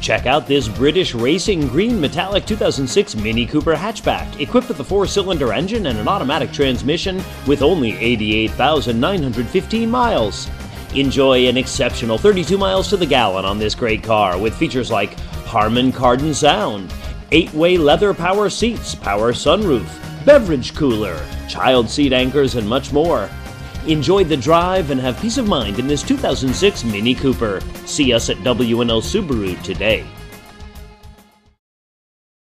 Check out this British Racing Green Metallic 2006 Mini Cooper hatchback, equipped with a 4-cylinder engine and an automatic transmission with only 88,915 miles. Enjoy an exceptional 32 miles to the gallon on this great car with features like Harman Kardon sound, 8-way leather power seats, power sunroof, beverage cooler, child seat anchors, and much more. Enjoy the drive and have peace of mind in this 2006 Mini Cooper. See us at W&L Subaru today.